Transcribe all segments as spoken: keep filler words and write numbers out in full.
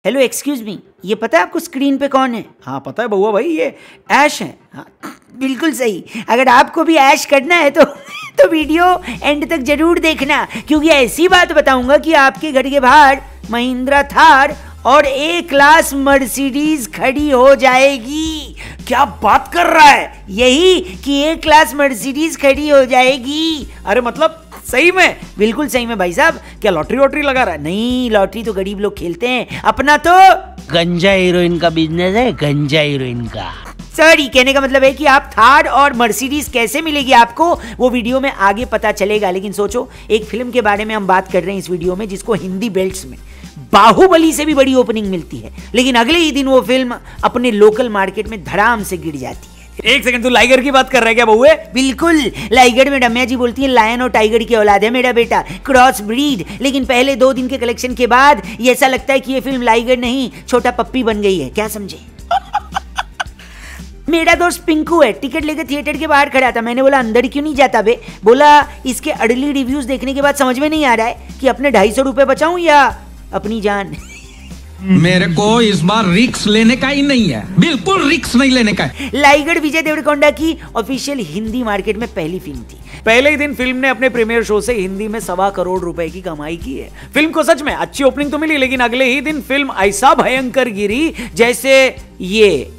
Hello excuse me, ये पता है आपको स्क्रीन पे कौन है? हाँ पता है बउआ भाई, ये ऐश है। हाँ, बिल्कुल सही। अगर आपको भी ऐश करना है तो तो वीडियो एंड तक जरूर देखना, क्योंकि ऐसी बात बताऊंगा कि आपके घर के बाहर महिंद्रा थार और ए क्लास मर्सिडीज खड़ी हो जाएगी। क्या बात कर रहा है? यही कि ए क्लास मर्सिडीज खड़ी हो जाएगी। अरे मतलब सही में? बिल्कुल सही में भाई साहब। क्या लॉटरी वॉटरी लगा रहा है? नहीं, लॉटरी तो गरीब लोग खेलते हैं, अपना तो गंजा हीरोइन का बिजनेस है, गंजा हीरोइन का। सॉरी, कहने का मतलब है कि आप थार और मर्सिडीज कैसे मिलेगी आपको, वो वीडियो में आगे पता चलेगा। लेकिन सोचो, एक फिल्म के बारे में हम बात कर रहे हैं इस वीडियो में जिसको हिंदी बेल्ट्स में बाहुबली से भी बड़ी ओपनिंग मिलती है, लेकिन अगले ही दिन वो फिल्म अपने लोकल मार्केट में धड़ाम से गिर जाती है। एक सेकंड, तू लाइगर की बात कर रहा है क्या बहुए? बिल्कुल, लाइगर में रम्या जी बोलती है लायन और टाइगर की औलाद है मेरा बेटा, क्रॉस ब्रीड। लेकिन पहले दो दिन के कलेक्शन के बाद ये ऐसा लगता है कि ये फिल्म लाइगर नहीं, छोटा पप्पी बन गई है। क्या समझे? मेरा दोस्त पिंकू है, टिकट लेकर थिएटर के बाहर खड़ा था। मैंने बोला अंदर क्यों नहीं जाता बे? बोला इसके अर्ली रिव्यूज देखने के बाद समझ में नहीं आ रहा है कि अपने ढाई सौ रुपए बचाऊं या अपनी जान। मेरे को इस बार रिक्स लेने का ही नहीं है, बिल्कुल रिक्स नहीं लेने का है। लाइगर विजय देवरकोंडा की ऑफिशियल हिंदी मार्केट में पहली फिल्म थी। पहले ही दिन फिल्म ने अपने प्रीमियर शो से हिंदी में सवा करोड़ रुपए की कमाई की है। फिल्म को सच में अच्छी ओपनिंग तो मिली, लेकिन अगले ही दिन फिल्म ऐसा भयंकर गिरी जैसे ये।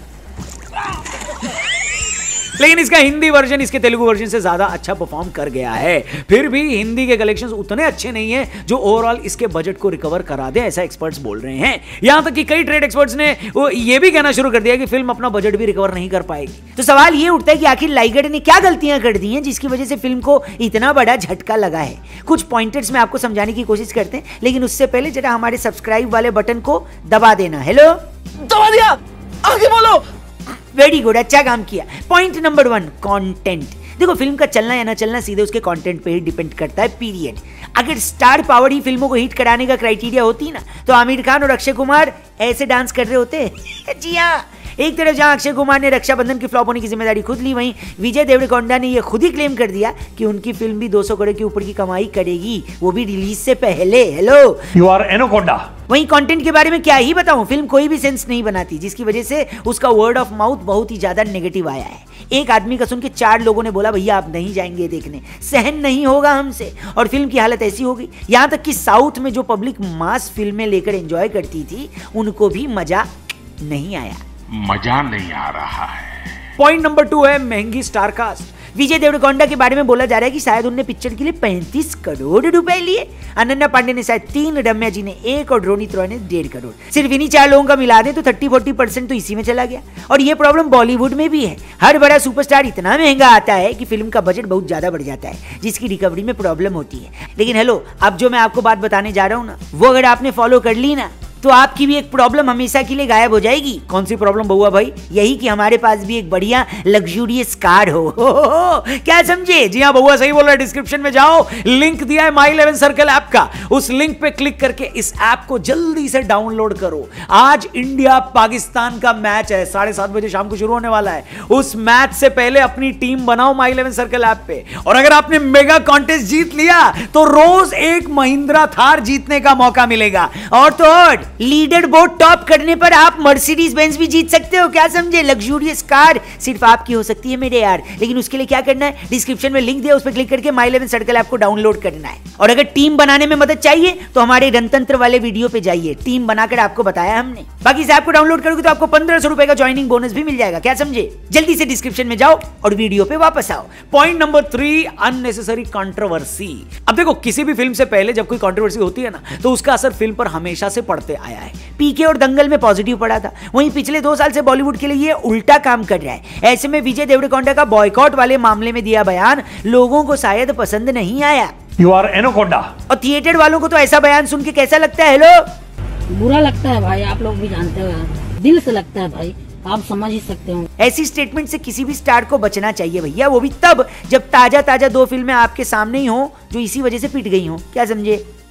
लेकिन इसका हिंदी वर्जन इसके तेलुगु वर्जन से ज्यादा अच्छा परफॉर्म कर गया है। फिर भी हिंदी के कलेक्शंस उतने अच्छे नहीं हैं जो ओवरऑल इसके बजट को रिकवर करा दे, ऐसा एक्सपर्ट्स बोल रहे हैं। यहां तक कि कई ट्रेड एक्सपर्ट्स ने वो ये भी कहना शुरू कर दिया कि फिल्म अपना बजट भी रिकवर नहीं कर पाएगी। तो सवाल ये उठता है कि आखिर लाइगर ने क्या गलतियां कर दी हैं जिसकी वजह से फिल्म को इतना बड़ा झटका लगा है। कुछ पॉइंटर्स में आपको समझाने की कोशिश करते हैं, लेकिन उससे पहले जरा हमारे सब्सक्राइब वाले बटन को दबा देना। हेलो, दबा दिया, आगे बोलो। वेरी गुड, अच्छा काम किया। Point number one, content. देखो, फिल्म का चलना या ना चलना सीधे उसके कंटेंट पे ही डिपेंड करता है, पीरियड। अगर स्टार पावर ही फिल्मों को हिट कराने का क्राइटेरिया होती ना, तो आमिर खान और अक्षय कुमार ऐसे डांस कर रहे होते। जी हाँ, एक तरफ जहां अक्षय कुमार ने रक्षाबंधन की फ्लॉप होने की जिम्मेदारी खुद ली, वहीं विजय देवरकोंडा ने यह खुद ही क्लेम कर दिया कि उनकी फिल्म भी दो सौ करोड़ के ऊपर की कमाई करेगी, वो भी रिलीज से पहले। Hello, you are anaconda. वहीं कंटेंट के बारे में क्या ही बताऊं, फिल्म कोई भी सेंस नहीं बनाती, जिसकी वजह से उसका वर्ड ऑफ माउथ बहुत ही ज्यादा नेगेटिव आया है। एक आदमी का सुन के चार लोगों ने बोला भैया आप नहीं जाएंगे देखने, सहन नहीं होगा हमसे, और फिल्म की हालत ऐसी हो गई। यहां तक कि साउथ में जो पब्लिक मास फिल्में लेकर एंजॉय करती थी उनको भी मजा नहीं आया। मजा नहीं आ रहा है। पॉइंट नंबर टू है महंगी स्टार कास्ट। विजय देवरकोंडा के बारे में बोला जा रहा है कि शायद उनने पिक्चर के लिए पैंतीस करोड़ रुपए लिए। अनन्या पांडे ने शायद तीन, रम्या जी ने एक और रोनित रॉय ने डेढ़ करोड़। सिर्फ इन्हीं चार लोगों का मिला दें तो थर्टी फोर्टी परसेंट तो इसी में चला गया। और ये प्रॉब्लम बॉलीवुड में भी है। हर बड़ा सुपरस्टार इतना महंगा आता है कि फिल्म का बजट बहुत ज्यादा बढ़ जाता है, जिसकी रिकवरी में प्रॉब्लम होती है। लेकिन हेलो, अब जो मैं आपको बात बताने जा रहा हूँ ना, वो अगर आपने फॉलो कर ली ना, तो आपकी भी एक प्रॉब्लम हमेशा के लिए गायब हो जाएगी। कौन सी प्रॉब्लम बउआ भाई? यही कि हमारे पास भी एक बढ़िया लग्जूरियस कार हो, हो, हो, हो। क्या समझे? जी हाँ बउआ सही बोल रहा है। डिस्क्रिप्शन में जाओ, लिंक दिया है माई इलेवन सर्कल ऐप का, उस लिंक पे क्लिक करके इस ऐप को जल्दी से डाउनलोड करो। आज इंडिया पाकिस्तान का मैच है, साढ़े सात बजे शाम को शुरू होने वाला है। उस मैच से पहले अपनी टीम बनाओ माई इलेवन सर्कल ऐप पे, और अगर आपने मेगा कॉन्टेस्ट जीत लिया तो रोज एक महिंद्रा थार जीतने का मौका मिलेगा। और तो और लीडर बोर्ड टॉप करने पर आप मर्सिडीज बेंज भी जीत सकते हो। क्या समझे? लग्जूरियस कार सिर्फ आपकी हो सकती है मेरे यार। लेकिन उसके लिए क्या करना है? डिस्क्रिप्शन में लिंक दिया, उस पर क्लिक करके माई इलेवन सर्कल ऐप को डाउनलोड करना है। और अगर टीम बनाने में मदद चाहिए तो हमारे रणतंत्र वाले वीडियो पे जाइए, टीम बनाकर आपको बताया हमने। बाकी इस ऐप को डाउनलोड करोगे तो आपको पंद्रह सौ रुपए का ज्वाइनिंग बोनस भी मिल जाएगा। क्या समझे? जल्दी से डिस्क्रिप्शन में जाओ और वीडियो पे वापस आओ। Point number three, unnecessary controversy. अब देखो, किसी भी फिल्म से पहले जब कोई कंट्रोवर्सी होती है ना, तो उसका असर फिल्म पर हमेशा से पड़ते आया है। पीके और दंगल में पॉजिटिव पड़ा था, वहीं पिछले दो साल से बॉलीवुड के लिए ये उल्टा काम कर रहा है। ऐसे में विजय देवरकोंडा का बॉयकॉट वाले मामले में दिया बयान लोगों को शायद पसंद नहीं आया। You are anaconda. और थिएटर वालों को तो ऐसा बयान सुन के कैसा लगता है? हेलो, बुरा लगता है भाई, आप लोग भी जानते हो, दिल से लगता है भाई, आप समझ ही सकते हो। ऐसी स्टेटमेंट से किसी भी स्टार को बचना चाहिए भैया, वो भी तब जब ताजा ताजा दो फिल्में आपके सामने ही हो जो इसी वजह से पिट गई हो। क्या समझे?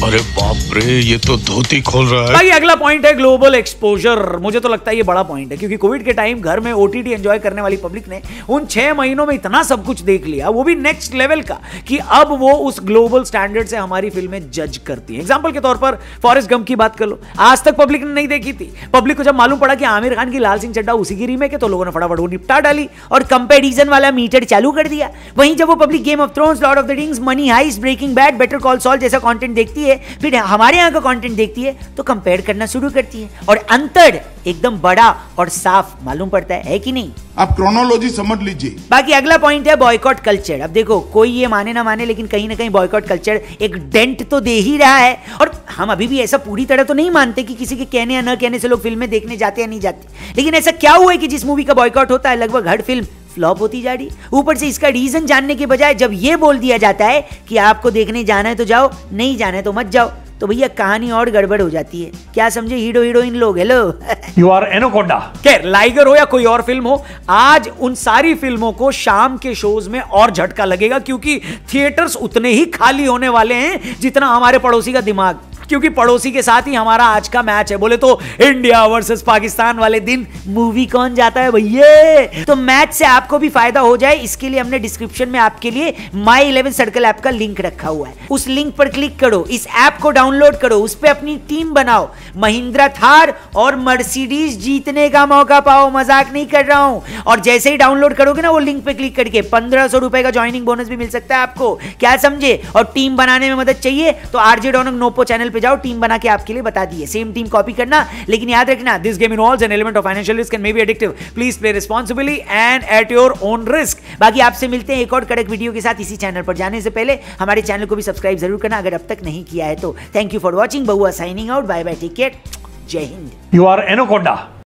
अरे बाप रे, ये तो धोती खोल रहा है। भाई अगला पॉइंट है ग्लोबल एक्सपोजर। मुझे तो लगता है ये बड़ा पॉइंट है, क्योंकि कोविड के टाइम घर में ओटीटी एंजॉय करने वाली पब्लिक ने उन छह महीनों में इतना सब कुछ देख लिया, वो भी नेक्स्ट लेवल का, कि अब वो उस ग्लोबल स्टैंडर्ड से हमारी फिल्में जज करती है। एग्जांपल के तौर पर फॉरेस्ट गंप की बात कर लो, आज तक पब्लिक ने नहीं देखी थी। पब्लिक को जब मालूम पड़ा कि आमिर खान की लाल सिंह चड्ढा उसी की रीमेक है, तो लोगों ने फटाफट वो निपटा डाली और कंपैरिजन वाला मीटर चालू कर दिया। वहीं जब वो public Game of Thrones, Lord of the Rings, Money Heist, Breaking Bad, Better Call Saul जैसा कंटेंट देखती है, फिर हमारे यहाँ का कंटेंट देखती है, तो कंपेयर करना शुरू करती है और अंतर एकदम बड़ा और साफ मालूम पड़ता है, है कि नहीं? आप क्रोनोलॉजी समझ लीजिए। बाकी अगला पॉइंट है बॉयकॉट कल्चर। अब देखो, कोई ये माने ना माने, लेकिन कहीं ना कहीं बॉयकॉट कल्चर एक डेंट तो दे ही रहा है। और हम अभी भी ऐसा पूरी तरह तो नहीं मानते कि किसी के कहने या न कहने से लोग फिल्में देखने जाते या नहीं जाते, लेकिन ऐसा क्या हुआ है कि जिस मूवी का बॉयकॉट होता है, लगभग हर फिल्म फ्लॉप होती जा रही। ऊपर से इसका रीजन जानने के बजाय जब ये बोल दिया जाता है कि आपको देखने जाना है तो जाओ, नहीं जाना है तो मत जाओ, तो भैया कहानी और गड़बड़ हो जाती है। क्या समझे हीरो हीरोइन लोग? Hello you are anaconda. खैर, लाइगर हो या कोई और फिल्म हो, आज उन सारी फिल्मों को शाम के शोज में और झटका लगेगा, क्योंकि थिएटर्स उतने ही खाली होने वाले हैं जितना हमारे पड़ोसी का दिमाग, क्योंकि पड़ोसी के साथ ही हमारा आज का मैच है। बोले तो इंडिया वर्सेस पाकिस्तान वाले दिन मूवी कौन जाता है भैया? तो मैच से आपको भी फायदा हो जाए, इसके लिए हमने डिस्क्रिप्शन में आपके लिए माई इलेवन सर्कल ऐप का लिंक रखा हुआ है। उस लिंक पर क्लिक करो, इस ऐप को डाउनलोड करो, उस पर अपनी टीम बनाओ, महिंद्रा थार और मर्सिडीज जीतने का मौका पाओ। मजाक नहीं कर रहा हूं। और जैसे ही डाउनलोड करोगे ना वो लिंक पे क्लिक करके, पंद्रह सौ रुपए का ज्वाइनिंग बोनस भी मिल सकता है आपको। क्या समझे? और टीम बनाने में मदद चाहिए तो आरजे डॉनक नोपो चैनल पे जाओ, टीम बना के आपके लिए बता दिए। सेम टीम कॉपी करना, लेकिन याद रखना, this game involves an element of financial risk and may be addictive. Please play responsibly and at your own risk. बाकी आपसे मिलते हैं एक और कड़क वीडियो के साथ इसी चैनल पर। जाने से पहले हमारे चैनल को भी सब्सक्राइब जरूर करना अगर अब तक नहीं किया है तो। Thank you for watching. बहुआ signing out. Bye bye, take care, जय हिंद। You are anaconda.